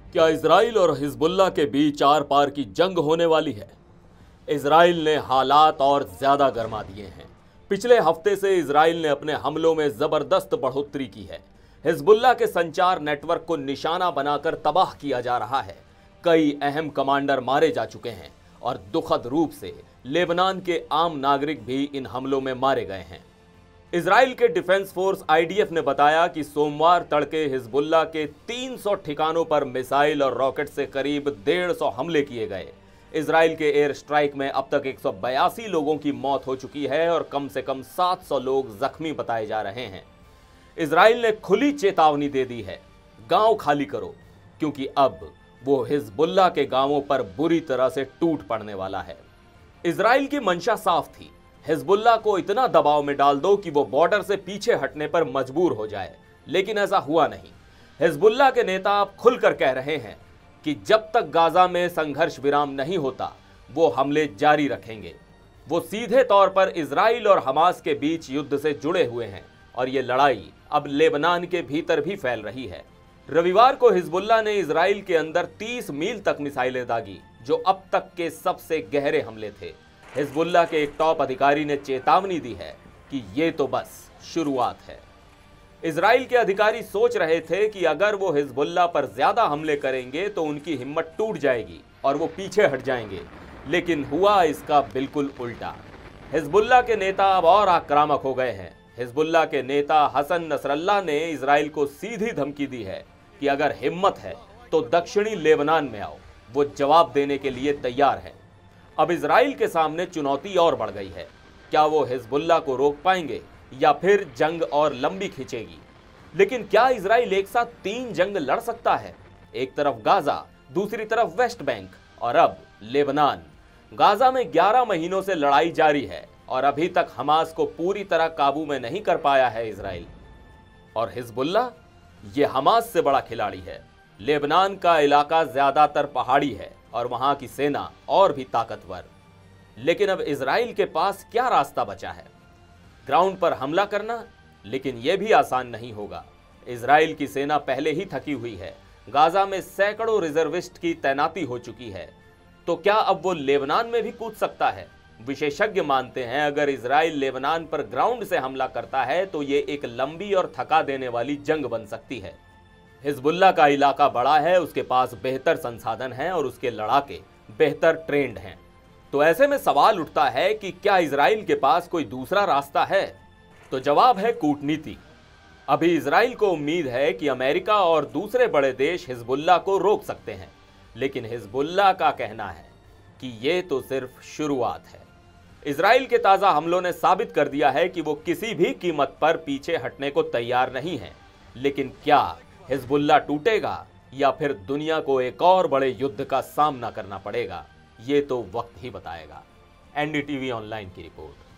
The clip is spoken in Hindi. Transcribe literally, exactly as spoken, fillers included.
क्या इजराइल और हिजबुल्लाह के बीच आर पार की जंग होने वाली है? इजराइल ने हालात और ज्यादा गर्मा दिए हैं। पिछले हफ्ते से इजराइल ने अपने हमलों में जबरदस्त बढ़ोतरी की है। हिजबुल्लाह के संचार नेटवर्क को निशाना बनाकर तबाह किया जा रहा है। कई अहम कमांडर मारे जा चुके हैं और दुखद रूप से लेबनान के आम नागरिक भी इन हमलों में मारे गए हैं। इजराइल के defence force I D F ने बताया कि सोमवार तड़के हिजबुल्लाह के तीन सौ ठिकानों पर मिसाइल और रॉकेट से करीब डेढ़ सौ हमले किए गए। इजराइल के एयर स्ट्राइक में अब तक एक सौ बयासी लोगों की मौत हो चुकी है और कम से कम सात सौ लोग जख्मी बताए जा रहे हैं। इजराइल ने खुली चेतावनी दे दी है, गांव खाली करो, क्योंकि अब वो हिजबुल्लाह के गांवों पर बुरी तरह से टूट पड़ने वाला है। इजराइल की मंशा साफ थी, हिजबुल्लाह को इतना दबाव में डाल दो कि वो बॉर्डर से पीछे हटने पर मजबूर हो जाए, लेकिन ऐसा हुआ नहीं। हिजबुल्लाह के नेता अब खुलकर कह रहे हैं कि जब तक गाजा में संघर्ष विराम नहीं होता वो हमले जारी रखेंगे। वो सीधे तौर पर इजराइल और हमास के बीच युद्ध से जुड़े हुए हैं और ये लड़ाई अब लेबनान के भीतर भी फैल रही है। रविवार को हिजबुल्लाह ने इजराइल के अंदर तीस मील तक मिसाइलें दागी, जो अब तक के सबसे गहरे हमले थे। हिजबुल्लाह के एक टॉप अधिकारी ने चेतावनी दी है कि ये तो बस शुरुआत है। इजराइल के अधिकारी सोच रहे थे कि अगर वो हिजबुल्लाह पर ज्यादा हमले करेंगे तो उनकी हिम्मत टूट जाएगी और वो पीछे हट जाएंगे, लेकिन हुआ इसका बिल्कुल उल्टा। हिजबुल्लाह के नेता अब और आक्रामक हो गए हैं। हिजबुल्लाह के नेता हसन नसरल्लाह ने इजराइल को सीधी धमकी दी है कि अगर हिम्मत है तो दक्षिणी लेबनान में आओ। वो जवाब देने के लिए तैयार है। अब इजराइल के सामने चुनौती और बढ़ गई है। क्या वो हिजबुल्लाह को रोक पाएंगे या फिर जंग और लंबी खिंचेगी? लेकिन क्या इजराइल एक साथ तीन जंग लड़ सकता है? एक तरफ गाजा, दूसरी तरफ वेस्ट बैंक और अब लेबनान। गाजा में ग्यारह महीनों से लड़ाई जारी है और अभी तक हमास को पूरी तरह काबू में नहीं कर पाया है इजराइल। और हिजबुल्लाह ये हमास से बड़ा खिलाड़ी है। लेबनान का इलाका ज्यादातर पहाड़ी है और वहां की सेना और भी ताकतवर। लेकिन अब इजराइल के पास क्या रास्ता बचा है? ग्राउंड पर हमला करना, लेकिन यह भी आसान नहीं होगा। इजराइल की सेना पहले ही थकी हुई है। गाजा में सैकड़ों रिजर्विस्ट की तैनाती हो चुकी है, तो क्या अब वो लेबनान में भी कूद सकता है? विशेषज्ञ मानते हैं अगर इजराइल लेबनान पर ग्राउंड से हमला करता है तो ये एक लंबी और थका देने वाली जंग बन सकती है। हिजबुल्लाह का इलाका बड़ा है, उसके पास बेहतर संसाधन हैं और उसके लड़ाके बेहतर ट्रेंड हैं। तो ऐसे में सवाल उठता है कि क्या इजराइल के पास कोई दूसरा रास्ता है? तो जवाब है कूटनीति। अभी इजराइल को उम्मीद है कि अमेरिका और दूसरे बड़े देश हिजबुल्लाह को रोक सकते हैं, लेकिन हिजबुल्लाह का कहना है कि ये तो सिर्फ शुरुआत है। इजराइल के ताजा हमलों ने साबित कर दिया है कि वो किसी भी कीमत पर पीछे हटने को तैयार नहीं है। लेकिन क्या हिजबुल्लाह टूटेगा या फिर दुनिया को एक और बड़े युद्ध का सामना करना पड़ेगा? ये तो वक्त ही बताएगा। N D T V online की रिपोर्ट।